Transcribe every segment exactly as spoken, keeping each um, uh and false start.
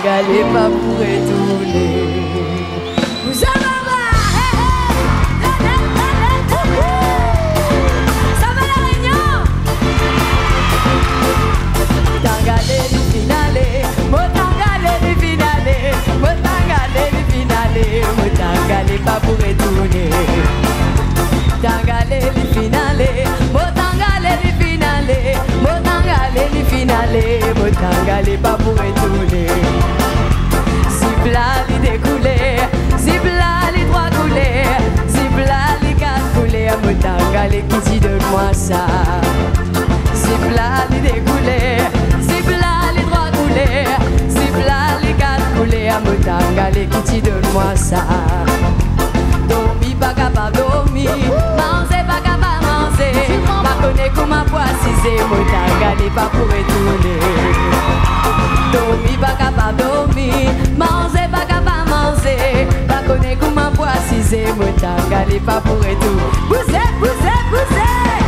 galé pas pour retourner. Vous avez ça va la Réunion. Tangalé du finale, mo tangalé du finale, mo tangalé du finale, mo tangalé pas pour retourner. Tangalé du finale, mo tangalé du finale, mo tangalé du finale, mo tangalé pas pour retourner. Zipla li découlé, zipla li trois coulé, zipla li quatre coulé, mo tangalé qui dit donne-moi ça. Zipla li découlé, zipla li trois coulé, zipla li quatre coulé, mo tangalé qui dit donne-moi ça. Dormi pas capable dormir, manger pas capable manger, pas connaître comment poissiner, mo tangalé pas pour retourner. Dormi pas capable dormir, manger pas capable manger, pas connaître comment poissiner, mo tangalé pas pour retourner. Poussez, poussez, poussez.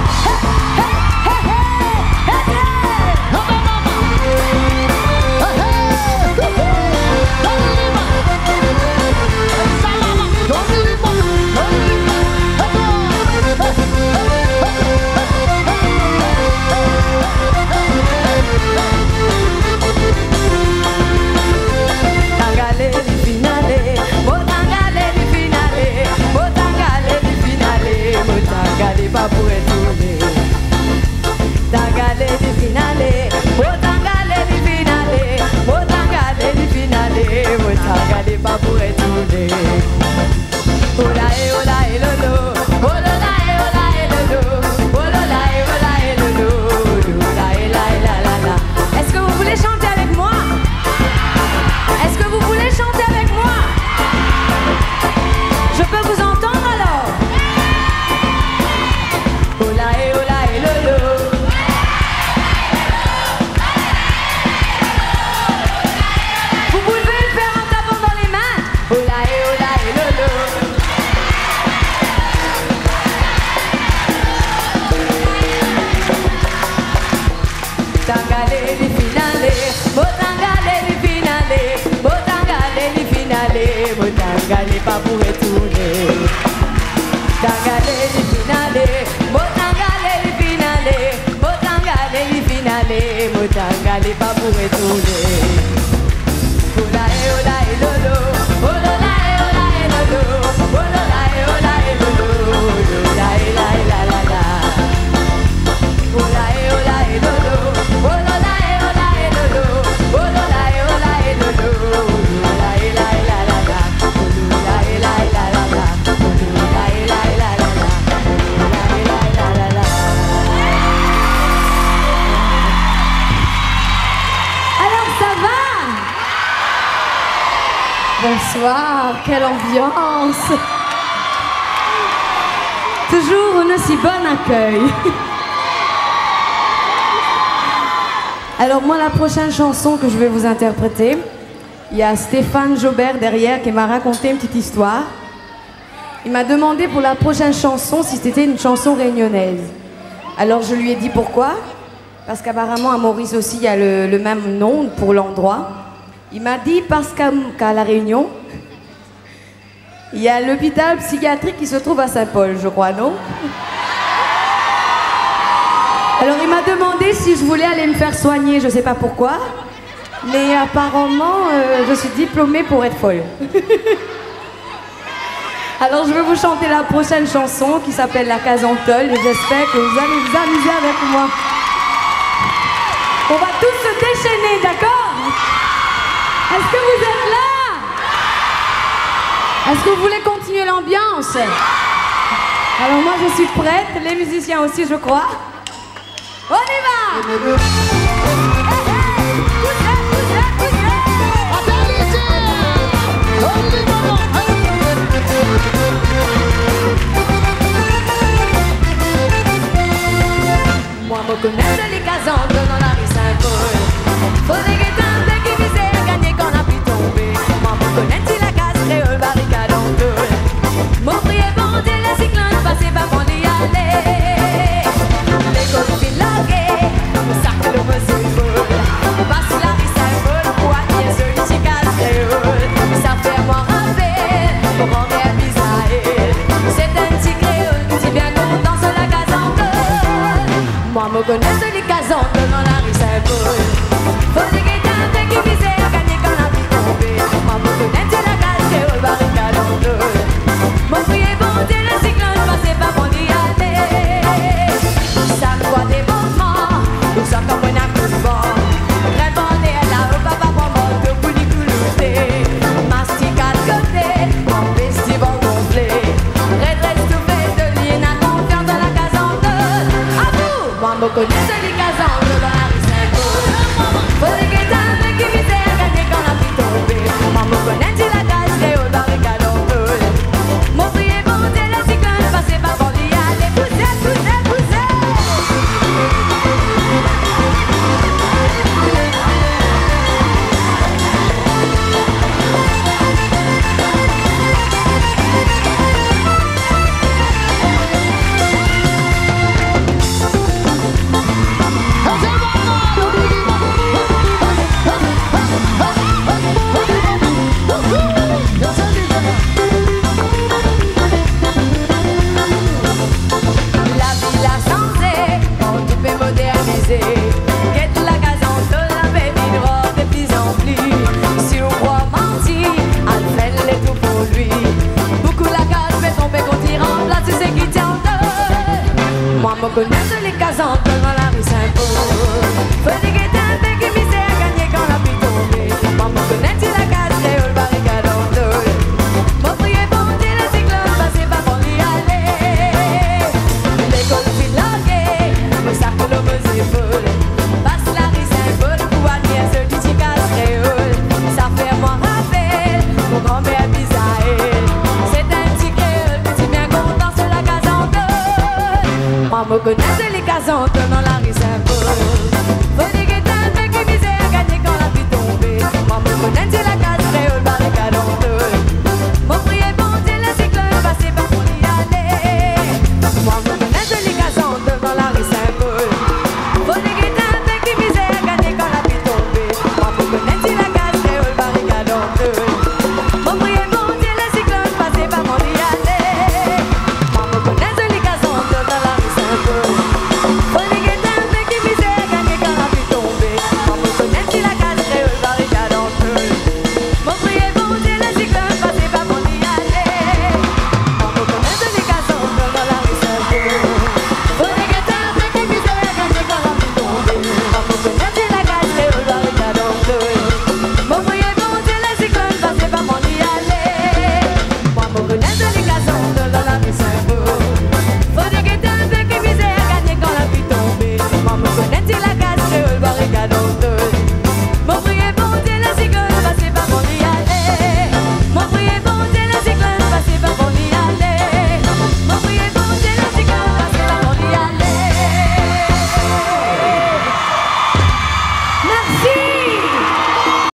Pas pour retourner. Tangalé du finale, oh tangalé du finale, oh tangalé du finale, oh tangalé pas pour retourner. Oh là et oh là et lolo, oh là là et oh là et lolo, oh là là et oh là et lolo, oh là et là et là là là. Est-ce que vous voulez chanter avec moi? Est-ce que vous voulez chanter avec moi? Je peux vous entendre alors? Tangalé pas pour retourner. Tangalé du finale, mo tangalé du finale, mo tangalé du finale, mo tangalé pas pour retourner. Ola e ola e lolo, ola la e ola e lolo, ola la e ola e lolo, ola e la e la la la. Ola e ola e lolo, ola la e ola e lolo, ola la e ola e lolo, ola e la e la la la. Bonsoir, quelle ambiance! Toujours un aussi bon accueil. Alors moi, la prochaine chanson que je vais vous interpréter, il y a Stéphane Jobert derrière qui m'a raconté une petite histoire. Il m'a demandé pour la prochaine chanson si c'était une chanson réunionnaise. Alors je lui ai dit pourquoi. Parce qu'apparemment à Maurice aussi il y a le, le même nom pour l'endroit. Il m'a dit parce qu'à qu'à La Réunion, il y a l'hôpital psychiatrique qui se trouve à Saint-Paul, je crois, non? Alors il m'a demandé si je voulais aller me faire soigner, je sais pas pourquoi. Mais apparemment, euh, je suis diplômée pour être folle. Alors je vais vous chanter la prochaine chanson qui s'appelle La Casantole et j'espère que vous allez vous amuser avec moi. On va tous se déchaîner, d'accord? Est-ce que vous êtes là? Est-ce que vous voulez continuer l'ambiance? Alors moi je suis prête, les musiciens aussi je crois. On y va! Moi me connais les casantes dans la rue Saint-Paul. Faudrait que t'aimes qui visait à gagner qu'on a pu tomber. Moi me connais la case créole barricade en tôle. Mon prix est bandé, la cyclone passée par mon y aller. Les copines larguées, ça que le monsieur faut. me connais les casons dans la rue Saint-Paul. Faut des guettins qui visaient à gagner quand la vie tombée. Moi me connais la case et au barricade en deux. Mon prier bon Dieu le cyclone passait pas mon y aller. Ça quoi des moments où ça comme un coup de vent. Très bon et là au papa pour moi de bouli coulouté. Mastic à côté, mon festival gonflé. Redresse tout fait de l'île à confiance dans la case en deux. À vous, moi me connais les cases en deux dans la rue Saint-Paul. Faut des guettins qui visaient à gagner quand la vie tombée. Moi me connais la case et au barricade en deux. Mon prier bon Dieu le cyclone passait pas pour y aller. Poussez, poussez, poussez. Get la gazon de la baby drogue de plus en plus. Si on croit mentir, elle fait les tout pour lui. Beaucoup la case fait tomber quand il remplace c'est qui tient deux. Moi me connais les casons dans la rue Saint-Paul. Faut des guettins qui visaient à gagner quand la vie tombée. Moi me connais la case et au barricade en deux. Mon prier bon Dieu le cyclone passait pas pour y aller. L'école fit larguer, me sac le mesure folle. Passe la rue Saint-Paul, pour admirer ce petit casse créole. Ça fait moi rappel, mon grand-père Bisaël. C'est un petit créole, petit bien content sur la case en deux. Moi me connais les cases en deux dans la